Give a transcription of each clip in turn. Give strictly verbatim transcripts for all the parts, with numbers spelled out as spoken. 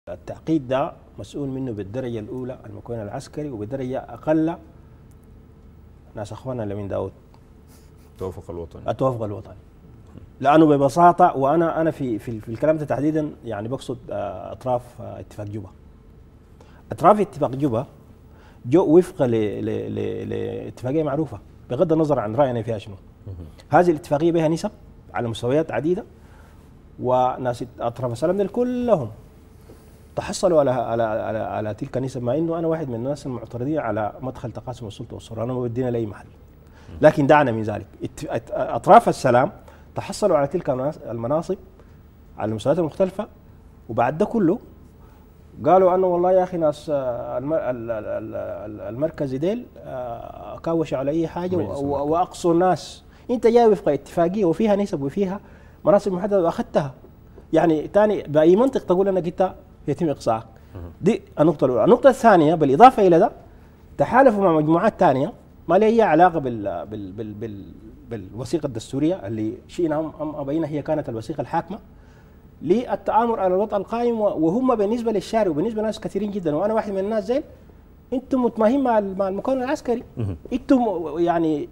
التعقيد ده مسؤول منه بالدرجة الأولى المكون العسكري، وبدرجة أقل ناس أخواننا لمين داود التوافق الوطني التوافق الوطني. لأنه ببساطة، وأنا أنا في في, في الكلام ده تحديدا يعني بقصد أطراف اتفاق جوبا. أطراف اتفاق جوبا جو وفق لاتفاقية معروفة بغض النظر عن رأينا فيها شنو. هذه الاتفاقية بها نسب على مستويات عديدة، وناس أطراف السلام دول كلهم تحصلوا على على على, على تلك النسب، مع انه انا واحد من الناس المعترضين على مدخل تقاسم السلطه والسلطه، انا ما بدينا لاي محل. لكن دعنا من ذلك، اطراف السلام تحصلوا على تلك المناصب على المستويات المختلفه، وبعد ده كله قالوا انه والله يا اخي ناس المركزي ديل كاوشوا على اي حاجه واقصوا الناس. انت جاي وفق اتفاقيه وفيها نسب وفيها مناصب محدده واخذتها، يعني ثاني باي منطق تقول انك انت يتم اقصائك؟ دي النقطه الاولى. النقطه الثانيه بالاضافه الى ده تحالفوا مع مجموعات ثانيه ما لها اي علاقه بال بال بال بال بالوثيقه الدستوريه اللي شئنا ام ابينا هي كانت الوثيقه الحاكمه للتآمر على الوضع القائم، وهم بالنسبه للشارع وبالنسبه لناس كثيرين جدا، وانا واحد من الناس زين، انتم متماهين مع مع المكون العسكري، انتم يعني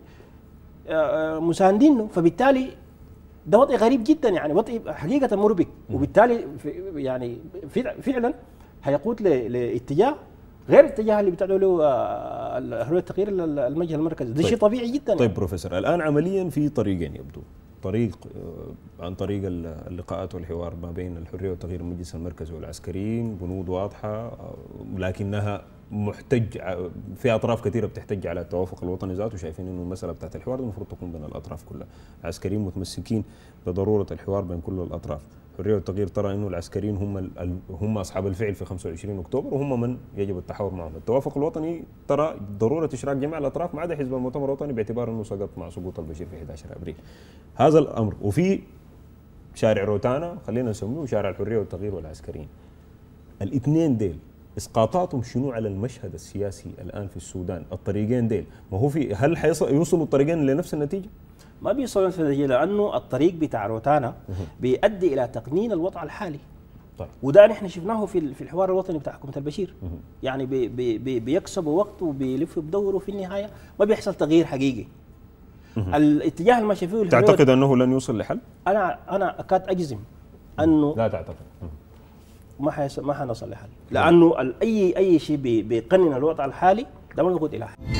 مساندينه، فبالتالي ده وضع غريب جدا، يعني وضع حقيقه مربك، وبالتالي يعني فعلا هيقود لاتجاه غير الاتجاه اللي بتدعو له حريه التغيير المجهل المركزي. ده طيب. شيء طبيعي جدا. طيب يعني. بروفيسور، الان عمليا في طريقين يبدو، طريق عن طريق اللقاءات والحوار ما بين الحريه والتغيير المجلس المركزي والعسكريين، بنود واضحه لكنها محتج في اطراف كثيره بتحتج على التوافق الوطني ذاته، وشايفين انه المساله بتاعت الحوار دي المفروض تكون بين الاطراف كلها. العسكريين متمسكين بضروره الحوار بين كل الاطراف. الحريه والتغيير ترى انه العسكريين هم هم اصحاب الفعل في خمسة وعشرين اكتوبر، وهم من يجب التحاور معهم. التوافق الوطني ترى ضروره اشراك جميع الاطراف ما عدا حزب المؤتمر الوطني باعتبار انه سقط مع سقوط البشير في أحد عشر ابريل. هذا الامر. وفي شارع روتانا خلينا نسميه شارع الحريه والتغيير والعسكريين. الاثنين ديل اسقاطاتهم شنو على المشهد السياسي الان في السودان؟ الطريقين ديل ما هو في هل حيوصلوا الطريقين لنفس النتيجه؟ ما بيوصلوا لنفس النتيجه، لانه الطريق بتاع روتانا بيؤدي الى تقنين الوضع الحالي. طيب. وده نحن شفناه في في الحوار الوطني بتاع حكومه البشير. يعني بي بي بيكسبوا وقت وبيلفوا بدوروا، في النهايه ما بيحصل تغيير حقيقي. الاتجاه اللي ماشي فيه تعتقد انه لن يوصل لحل؟ انا انا اكاد اجزم انه لا تعتقد ما حيص... ما حنصل لحل، لانه اي اي شيء بيقنن الوضع الحالي ده ما بيقود الى حل.